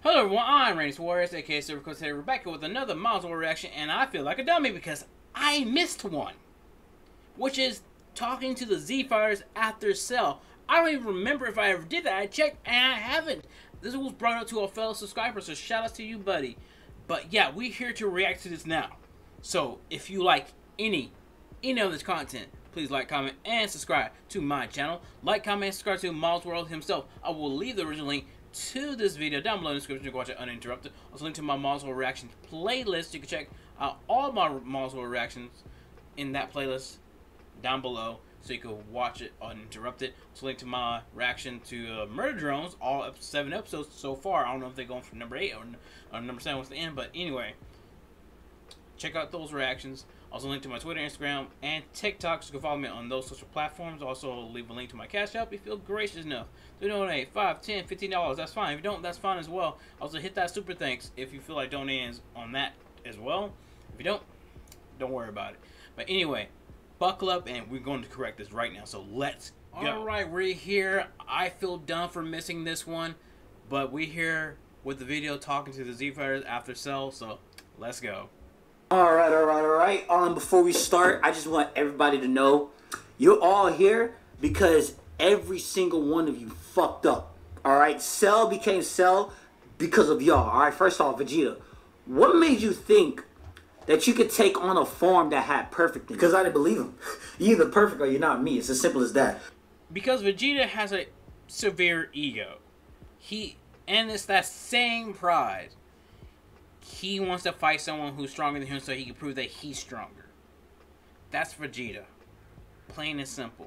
Hello everyone, I'm Randy Suarez, aka Silver today Rebecca with another Milestone reaction, and I feel like a dummy because I missed one. Which is talking to the Z Fighters after Cell. I don't even remember if I ever did that. I checked and I haven't. This was brought up to a fellow subscriber, so shout out to you, buddy. But yeah, we're here to react to this now. So if you like any of this content, please like, comment, and subscribe to my channel. Like, comment, and subscribe to Miles World himself. I will leave the original link to this video down below in the description. You can watch it uninterrupted. Also link to my Miles World reactions playlist. You can check out all my Miles World reactions in that playlist down below, so you can watch it uninterrupted. Also link to my reaction to Murder Drones, all 7 episodes so far. I don't know if they're going from number 8 or number 7 was the end, but anyway, check out those reactions. Also link to my Twitter, Instagram, and TikTok, so you can follow me on those social platforms. Also leave a link to my Cash App if you feel gracious enough to donate $5, $10, $15. That's fine. If you don't, that's fine as well. Also hit that super thanks if you feel like donating on that as well. If you don't worry about it. But anyway, buckle up and we're going to correct this right now. So let's go. Alright, we're here. I feel dumb for missing this one, but we're here with the video talking to the Z Fighters after Cell, so let's go. Alright. Before we start, I just want everybody to know you're all here because every single one of you fucked up. Alright, Cell became Cell because of y'all. Alright, first off, Vegeta, what made you think that you could take on a form that had perfect in it? Because I didn't believe him. You're either perfect or you're not me. It's as simple as that. Because Vegeta has a severe ego. And it's that same pride. He wants to fight someone who's stronger than him so he can prove that he's stronger. That's Vegeta. Plain and simple.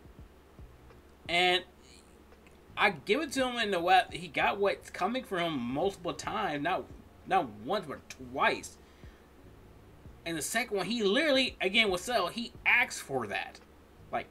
And I give it to him in the way he got what's coming for him multiple times. Not once, but twice. And the second one, he literally, again with Cell, he asked for that. Like,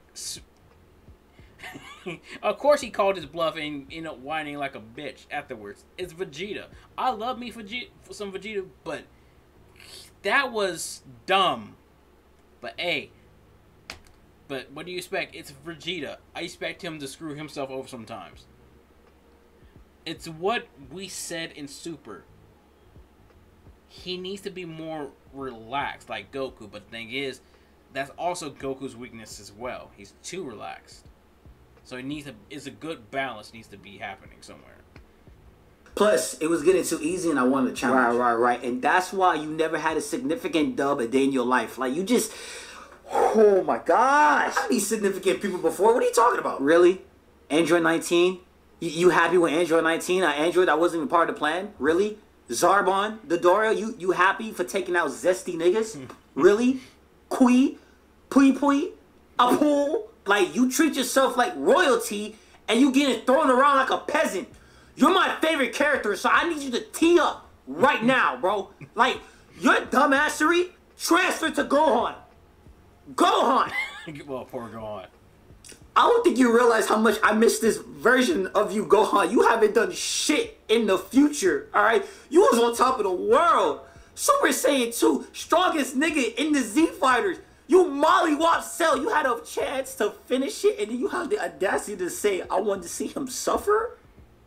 of course he called his bluff and ended up whining like a bitch afterwards. It's Vegeta. I love me for some Vegeta, but that was dumb. But hey, but what do you expect? It's Vegeta. I expect him to screw himself over sometimes. It's what we said in Super. He needs to be more relaxed like Goku, but the thing is, that's also Goku's weakness as well. He's too relaxed. So it needs it's a good balance needs to be happening somewhere. Plus, it was getting too easy and I wanted to challenge. Right. And that's why you never had a significant dub a day in your life. Like, you just, oh my gosh. I need significant people before. What are you talking about? Really? Android 19? You happy with Android 19? Android that wasn't even part of the plan? Really? Zarbon, Dodoria, you happy for taking out zesty niggas? Really? Pui, Apul? Like, you treat yourself like royalty and you getting thrown around like a peasant. You're my favorite character, so I need you to tee up right now, bro. Like, your dumbassery, transfer to Gohan. Gohan! Well, poor Gohan. I don't think you realize how much I miss this version of you, Gohan. You haven't done shit in the future, alright? You was on top of the world. Super Saiyan 2, strongest nigga in the Z Fighters. You mollywop Cell. You had a chance to finish it, and then you had the audacity to say, I wanted to see him suffer?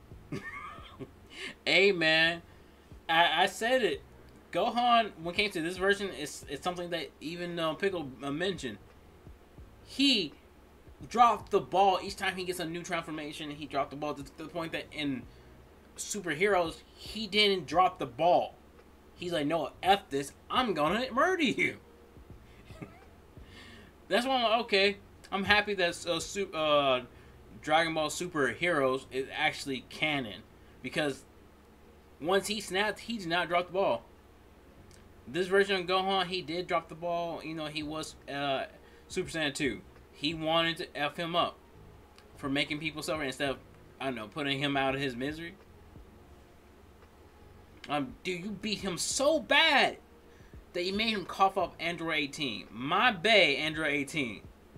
Hey, man. I said it. Gohan, when it came to this version, it's something that even Pickle mentioned. He dropped the ball each time he gets a new transformation. He dropped the ball to the point that in Super Heroes, he didn't drop the ball. He's like, no, F this. I'm going to murder you. That's why I'm like, okay, I'm happy that Dragon Ball Super Heroes is actually canon. Because once he snapped, he did not drop the ball. This version of Gohan, he did drop the ball. You know, he was Super Saiyan 2. He wanted to F him up for making people suffer instead of, I don't know, putting him out of his misery. Dude, you beat him so bad that you made him cough up Android 18. My bae, Android 18.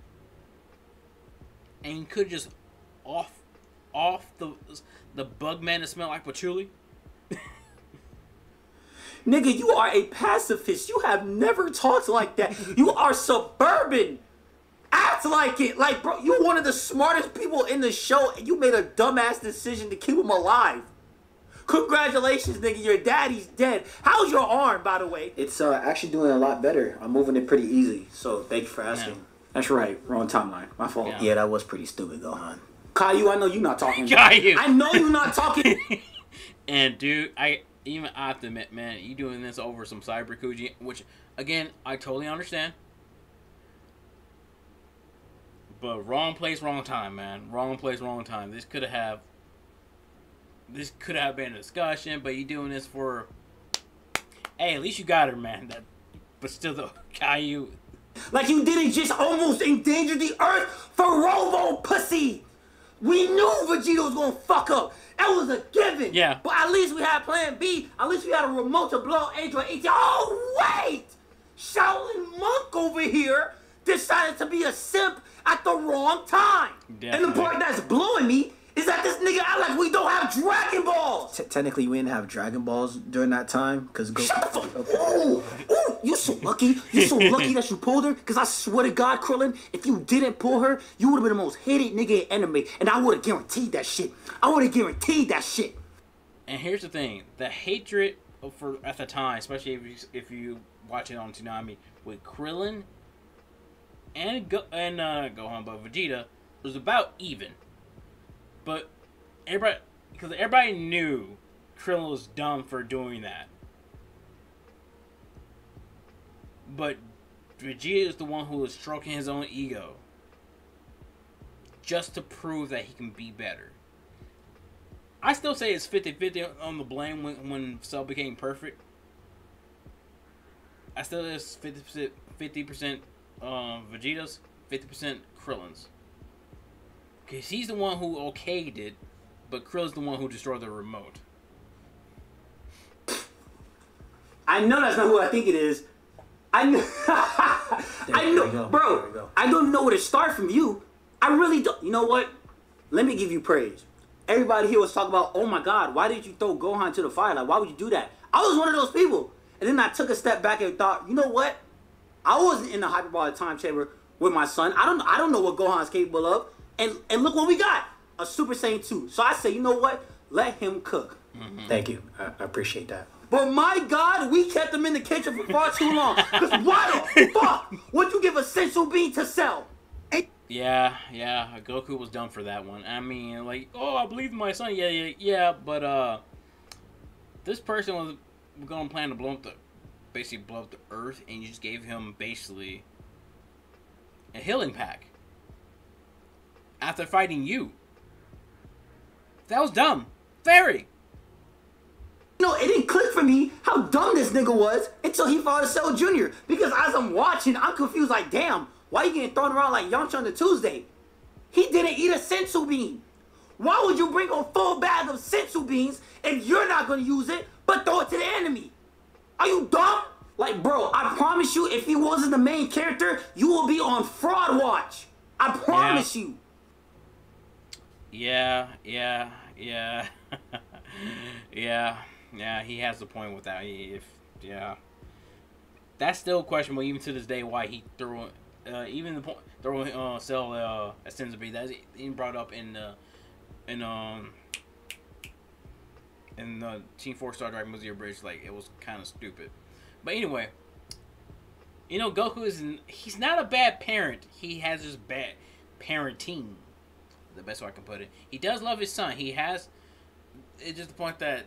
And you could just off the bug man to smell like patchouli. Nigga, you are a pacifist. You have never talked like that. You are suburban. Act like it. Like, bro, you're one of the smartest people in the show and you made a dumbass decision to keep him alive. Congratulations, nigga. Your daddy's dead. How's your arm, by the way? It's actually doing a lot better. I'm moving it pretty easy. So, thank you for asking. Yeah. That's right. Wrong timeline. My fault. Yeah. Yeah, that was pretty stupid, Gohan. Caillou, I know you're not talking. Caillou. I know you're not talking. And dude, I have to admit, man, you doing this over some Cyber Kuji, which again I totally understand. But wrong place, wrong time, man. Wrong place, wrong time. This could have been a discussion, but you doing this for. Hey, at least you got her, man. But still, though, Caillou. Like you didn't just almost endanger the Earth for Robo pussy. We knew Vegeta was gonna fuck up. That was a given. Yeah. But at least we had Plan B. At least we had a remote to blow Android 18. Oh wait! Shaolin Monk over here decided to be a simp at the wrong time. Definitely. And the part that's blowing me is that this nigga act like we don't have Dragon Balls. Technically, we didn't have Dragon Balls during that time because Shut the fuck up. Ooh, you so lucky. You so lucky that you pulled her. Because I swear to God, Krillin, if you didn't pull her, you would have been the most hated nigga in anime. And I would have guaranteed that shit. And here's the thing: the hatred for at the time, especially if you watch it on Toonami, with Krillin and Gohan, but Vegeta was about even. But everybody knew Krillin was dumb for doing that. But Vegeta is the one who was stroking his own ego just to prove that he can be better. I still say it's 50-50 on the blame when Cell became perfect. I still say it's 50% Vegeta's, 50% Krillin's. Because he's the one who okayed it, but Krillin's the one who destroyed the remote. I know that's not who I think it is. I know, bro. I don't know where to start from you. I really don't. You know what? Let me give you praise. Everybody here was talking about, oh my God, why did you throw Gohan to the fire? Like, why would you do that? I was one of those people. And then I took a step back and thought, you know what? I wasn't in the hyperbolic time chamber with my son. I don't know what Gohan's capable of. And look what we got. A Super Saiyan 2. So I say, you know what? Let him cook. Mm-hmm. Thank you. I appreciate that. But my God, we kept him in the kitchen for far too long. Because why the fuck would you give a Sensu Bean to Cell? Yeah, Goku was dumb for that one. I mean, like, oh, I believe in my son. Yeah, but this person was going to plan to blow up the Earth, and you just gave him basically a healing pack after fighting you. That was dumb. Very. You know, it didn't click for me how dumb this nigga was until he fought a Cell Jr. Because as I'm watching, I'm confused like, damn, why you getting thrown around like Yamcha on the Tuesday? He didn't eat a Sensu Bean. Why would you bring a full bag of Sensu Beans if you're not going to use it, but throw it to the enemy? Are you dumb? Like, bro, I promise you, if he wasn't the main character, you will be on Fraud Watch. I promise you. Yeah. Yeah, he has a point with that. That's still questionable even to this day why he threw even the point throwing Cell as Senzu Bean. That's even brought up in the Team 4 Star Dragon Museum Bridge. Like, it was kind of stupid. But anyway, you know, Goku he's not a bad parent. He has this bad parenting. The best way I can put it. He does love his son. It's just the point that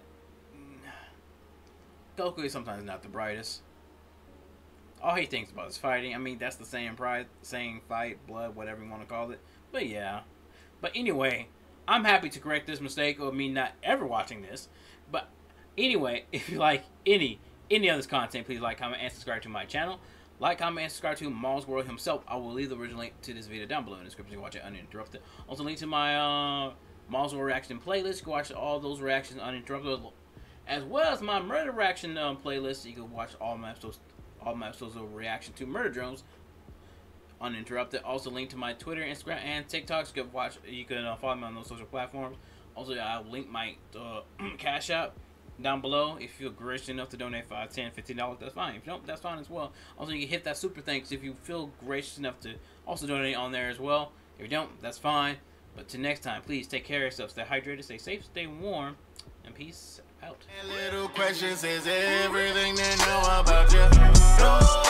Goku is sometimes not the brightest. All he thinks about is fighting. I mean, that's the saying fight, blood, whatever you want to call it. But yeah. But anyway, I'm happy to correct this mistake of me not ever watching this. But anyway, if you like any of this content, please like, comment, and subscribe to my channel. Like, comment, and subscribe to Mars World himself. I will leave the original link to this video down below in the description. You can watch it uninterrupted. Also, link to my Mars World reaction playlist. You can watch all those reactions uninterrupted, as well as my murder reaction playlist. You can watch all my episodes of reaction to Murder Drones uninterrupted. Also, link to my Twitter, Instagram, and TikTok. You can follow me on those social platforms. Also, I'll link my Cash App down below. If you feel gracious enough to donate $5, $10, $15, that's fine. If you don't, that's fine as well. Also, you can hit that super thanks if you feel gracious enough to also donate on there as well. If you don't, that's fine. But till next time, please take care of yourself. Stay hydrated, stay safe, stay warm, and peace out. out. Little questions is everything they know about you.